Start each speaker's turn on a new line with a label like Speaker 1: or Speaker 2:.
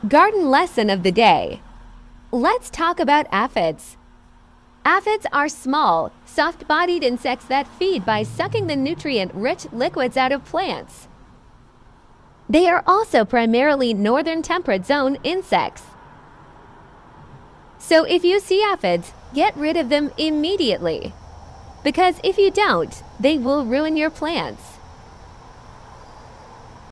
Speaker 1: Garden lesson of the day. Let's talk about aphids. Aphids are small, soft-bodied insects that feed by sucking the nutrient-rich liquids out of plants. They are also primarily northern temperate zone insects. So if you see aphids, get rid of them immediately. Because if you don't, they will ruin your plants.